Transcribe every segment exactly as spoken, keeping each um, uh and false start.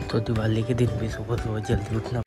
तो दिवाली के दिन भी सुबह सुबह जल्दी उठना।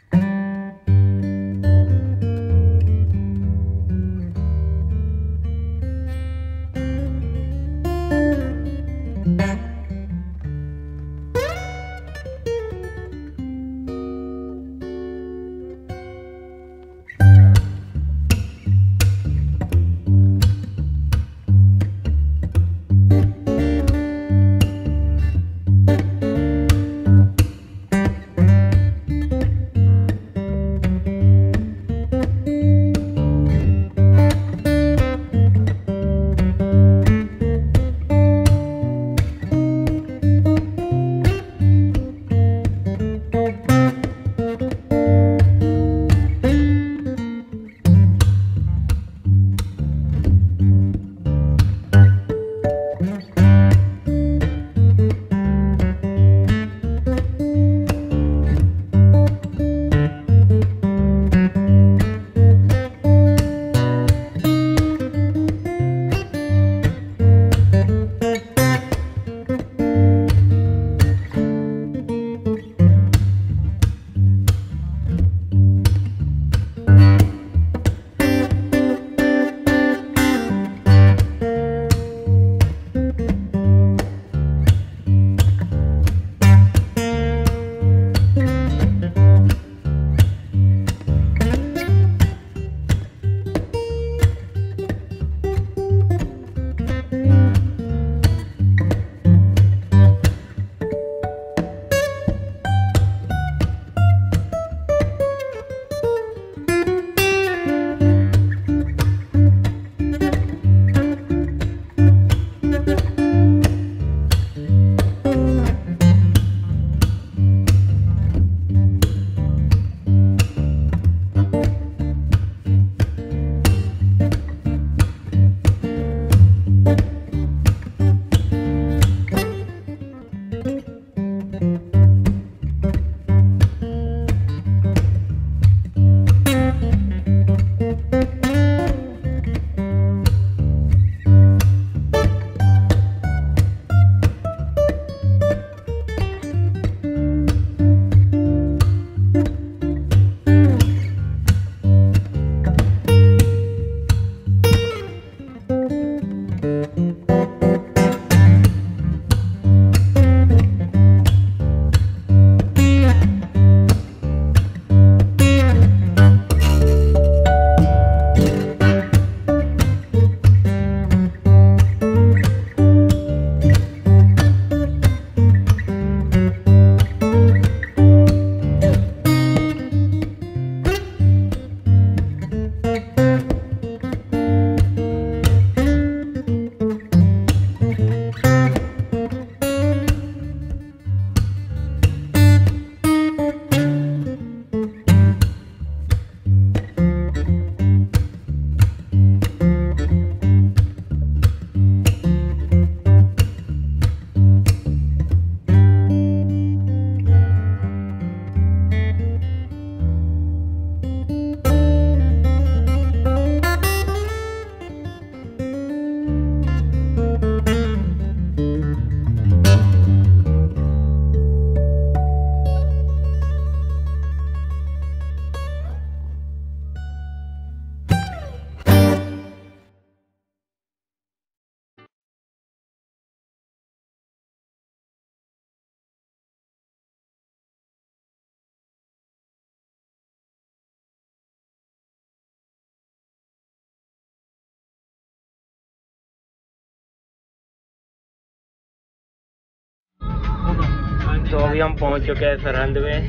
तो अभी हम पहुंच चुके हैं सरहंद में।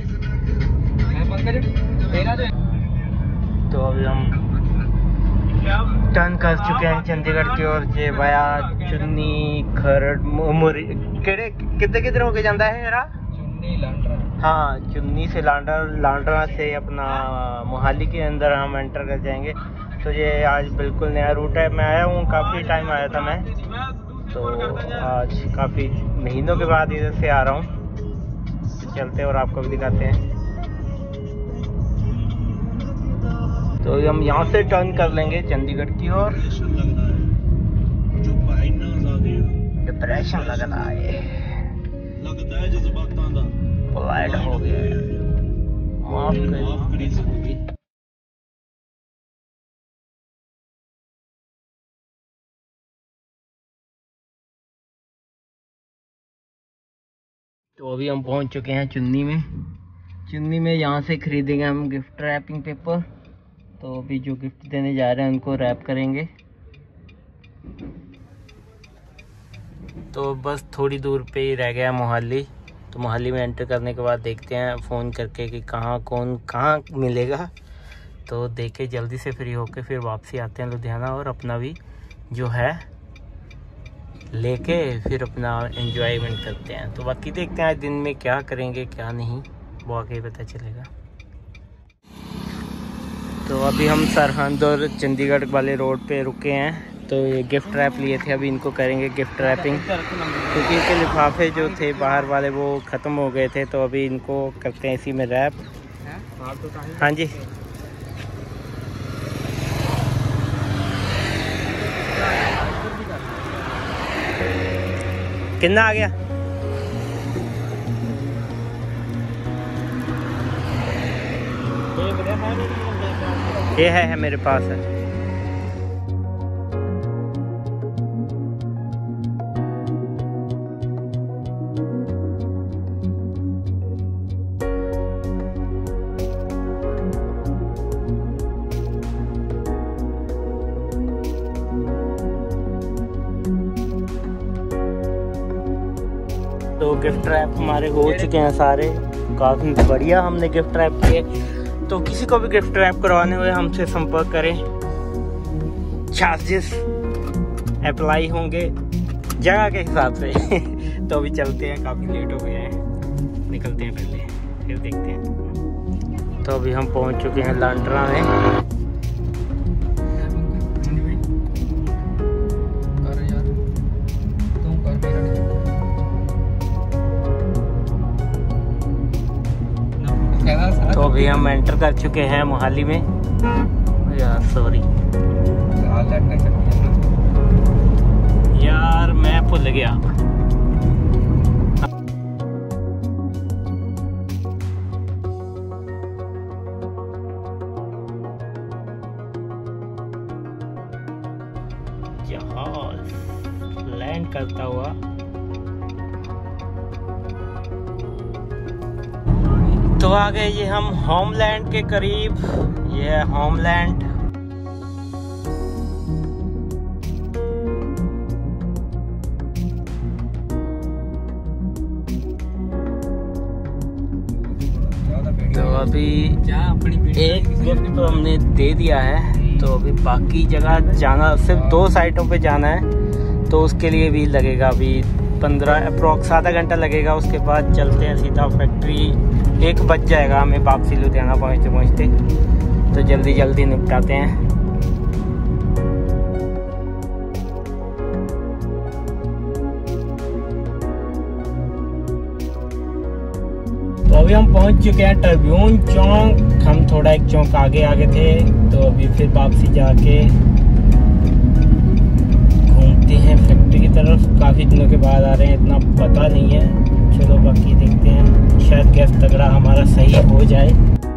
तो अभी हम टर्न कर चुके हैं चंडीगढ़ की ओर जे वाया चुन्नी खरड़ मुरी केड़े कितने कितने होके जाता है मेरा चुन्नी लांडरा। हाँ, चुन्नी से लांडरा, लांडरा से अपना मोहाली के अंदर हम एंटर कर जाएंगे। तो ये आज बिल्कुल नया रूट है। मैं आया हूँ, काफ़ी टाइम आया था मैं, तो आज काफ़ी महीनों के बाद इधर से आ रहा हूँ। चलते हैं और आपको भी दिखाते हैं। तो हम यहाँ से टर्न कर लेंगे चंडीगढ़ की ओर। डिप्रेशन लग रहा है, लगता है जज्बातां दा पोलाइट हो गया है, माफ करिए। तो अभी हम पहुंच चुके हैं चुन्नी में। चुन्नी में यहाँ से खरीदेंगे हम गिफ्ट रैपिंग पेपर। तो अभी जो गिफ्ट देने जा रहे हैं उनको रैप करेंगे। तो बस थोड़ी दूर पे ही रह गया मोहाली। तो मोहाली में एंटर करने के बाद देखते हैं फ़ोन करके कि कहाँ कौन कहाँ मिलेगा। तो देख के जल्दी से फ्री होके फिर वापसी आते हैं लुधियाना, और अपना भी जो है लेके फिर अपना एंजॉयमेंट करते हैं। तो बाकी देखते हैं आज दिन में क्या करेंगे क्या नहीं, वो आगे पता चलेगा। तो अभी हम सरहंद और चंडीगढ़ वाले रोड पे रुके हैं। तो ये गिफ्ट रैप लिए थे, अभी इनको करेंगे गिफ्ट रैपिंग, क्योंकि इनके लिफाफे जो थे बाहर वाले वो ख़त्म हो गए थे। तो अभी इनको करते हैं इसी में रैप। हाँ जी, कितना आ गया? ये है, है मेरे पास है। तो गिफ्ट रैप हमारे हो चुके हैं सारे, काफ़ी बढ़िया हमने गिफ्ट रैप किए। तो किसी को भी गिफ्ट रैप करवाने हुए हमसे संपर्क करें, चार्जेस अप्लाई होंगे जगह के हिसाब से। तो अभी चलते हैं, काफ़ी लेट हो गए हैं, निकलते हैं पहले फिर देखते हैं। तो अभी हम पहुंच चुके हैं लांड्रा में। तो अभी हम एंटर कर चुके हैं मोहाली में। यार सॉरी यार, मैं भूल गया। जहाज लैंड करता हुआ। तो आ गए ये हम होमलैंड के करीब। ये है होमलैंड। तो अभी एक गिफ्ट तो हमने दे दिया है। तो अभी बाकी जगह जाना, सिर्फ दो साइटों पे जाना है। तो उसके लिए भी लगेगा अभी पंद्रह अप्रोक्स आधा घंटा लगेगा। उसके बाद चलते हैं सीधा फैक्ट्री। एक बज जाएगा हमें वापसी लुधियाना पहुँचते पहुँचते। तो जल्दी जल्दी निपटाते हैं। तो अभी हम पहुँच चुके हैं ट्रिब्यून चौक। हम थोड़ा एक चौक आगे आगे थे। तो अभी फिर वापसी जाके घूमते हैं फैक्ट्री की तरफ। काफ़ी दिनों के बाद आ रहे हैं, इतना पता नहीं है। चलो बाकी देखते हैं, शायद गैस तगड़ा हमारा सही हो जाए।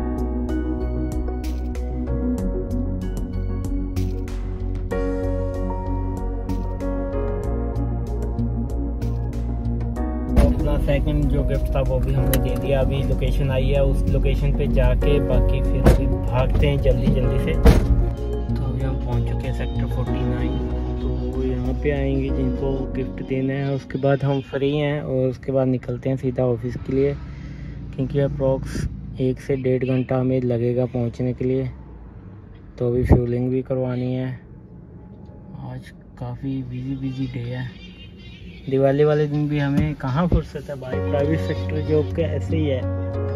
अपना सेकंड जो गिफ्ट था वो भी हमने दे दिया। अभी लोकेशन आई है, उस लोकेशन पे जाके बाकी फिर अभी भागते हैं जल्दी जल्दी से। तो अभी हम पहुंच चुके हैं सेक्टर फोर्टी नाइन। तो यहाँ पे आएंगे जिनको गिफ्ट देना है। उसके बाद हम फ्री हैं और उसके बाद निकलते हैं सीधा ऑफिस के लिए, क्योंकि अप्रॉक्स एक से डेढ़ घंटा हमें लगेगा पहुंचने के लिए। तो अभी फ्यूलिंग भी करवानी है। आज काफ़ी बिजी बिजी डे है। दिवाली वाले दिन भी हमें कहाँ फुर्सत है भाई, प्राइवेट सेक्टर जॉब का ऐसे ही है।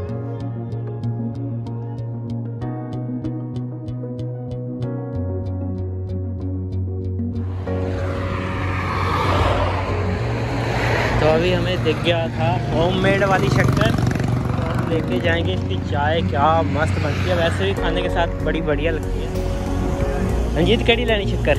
तो अभी हमें दिख गया था होममेड वाली शक्कर। तो हम लेके जाएंगे। इसकी चाय क्या मस्त बनती है, वैसे भी खाने के साथ बड़ी बढ़िया लगती है। रंजीत केड़ी लेनी शक्कर?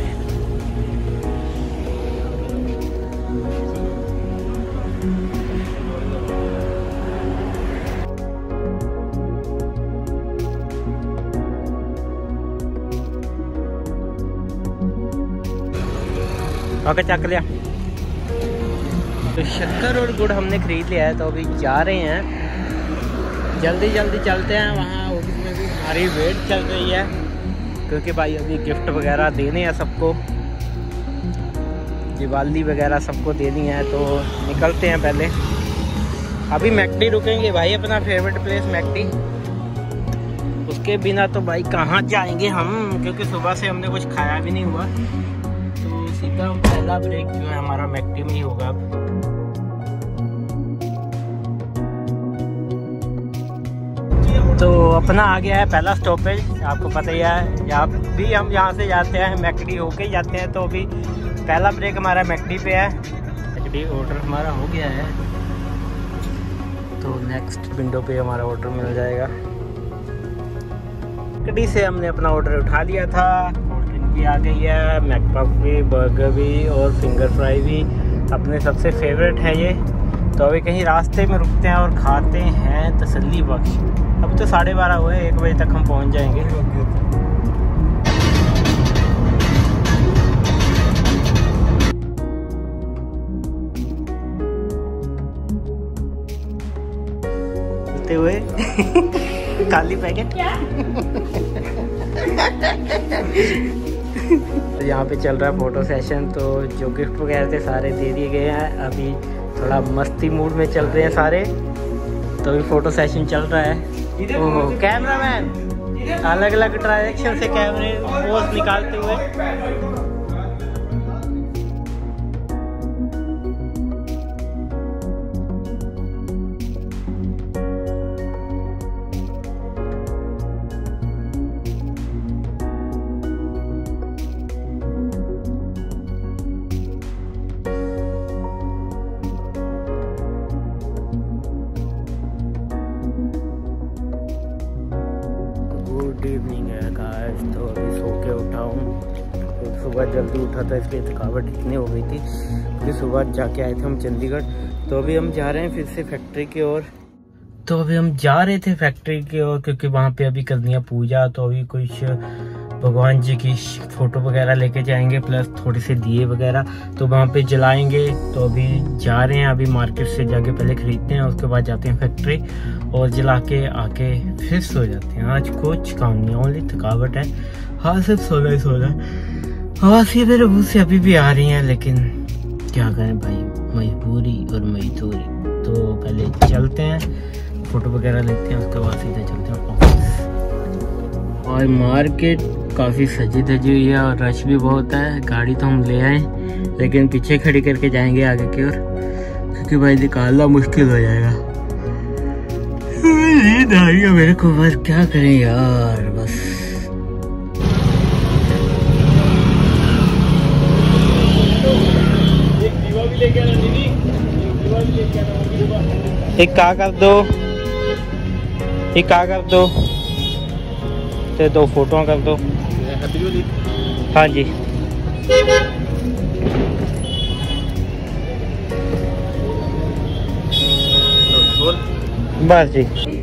ओके चक लिया। तो शक्कर और गुड़ हमने खरीद लिया है, तो अभी जा रहे हैं, जल्दी जल्दी चलते हैं वहाँ। ऑफिस में भी हमारी वेट चल रही है, क्योंकि भाई अभी गिफ्ट वगैरह देने हैं सबको, दिवाली वगैरह सबको देनी है। तो निकलते हैं पहले। अभी मैकडी रुकेंगे भाई, अपना फेवरेट प्लेस मैकडी। उसके बिना तो भाई कहाँ जाएंगे हम, क्योंकि सुबह से हमने कुछ खाया भी नहीं हुआ। तो सीधा पहला ब्रेक जो है हमारा मैकडी में ही होगा अब। तो अपना आ गया है पहला स्टॉपेज, आपको पता ही है। जहाँ भी हम यहाँ से जाते हैं मैकडी होके जाते हैं। तो अभी पहला ब्रेक हमारा मैकडी पे है। मैकडी ऑर्डर हमारा हो गया है, तो नेक्स्ट विंडो पे हमारा ऑर्डर मिल जाएगा। मैकडी से हमने अपना ऑर्डर उठा लिया था। कोल्ड ड्रिंक भी आ गई है, मैकपफ भी, बर्गर भी और फिंगर फ्राई भी अपने सबसे फेवरेट है ये। तो अभी कहीं रास्ते में रुकते हैं और खाते हैं तसल्ली बख्श। अभी तो साढ़े बारह हुए, एक बजे तक हम पहुंच जाएंगे। हुए खाली पैकेट तो यहाँ पे चल रहा है फोटो सेशन। तो जो गिफ्ट वगैरह थे सारे दे दिए गए हैं। अभी थोड़ा मस्ती मूड में चल रहे हैं सारे, तो अभी फोटो सेशन चल रहा है। ओहो कैमरामैन अलग अलग डायरेक्शन से कैमरे पोज निकालते हुए। गुड इवनिंग है गाइस। तो अभी सो के उठा हूँ, तो सुबह जल्दी उठा था इसलिए थकावट इतनी हो गई थी, क्योंकि सुबह जाके आए थे हम चंडीगढ़। तो अभी हम जा रहे हैं फिर से फैक्ट्री की ओर। तो अभी हम जा रहे थे फैक्ट्री की ओर, क्योंकि वहाँ पे अभी करनी है पूजा। तो अभी कुछ भगवान जी की फोटो वगैरह लेके जाएंगे, प्लस थोड़े से दिए वगैरह तो वहाँ पे जलाएंगे। तो अभी जा रहे हैं, अभी मार्केट से जाके पहले खरीदते हैं, उसके बाद जाते हैं फैक्ट्री और जला के आके फिर सो जाते हैं। आज कुछ काम नहीं, ओनली थकावट है। हाँ सिर्फ सोना ही सोना। हाँ सी मेरे मुँह से अभी भी आ रही हैं, लेकिन क्या करें भाई, मजबूरी और मजदूरी। तो पहले चलते हैं, फोटो वगैरह लेते हैं, उसके बाद सीधे चलते हैं ऑफिस। और मार्केट काफ़ी सजी धजी हुई है और रश भी बहुत है। गाड़ी तो हम ले आए, लेकिन पीछे खड़ी करके जाएंगे आगे की ओर, क्योंकि भाई निकालना मुश्किल हो जाएगा। नींद आ रही है मेरे को, बस क्या करें यार। बस एक का कर दो, एक का कर दो, ते दो फोटो कर दो। हाँ जी बस जी।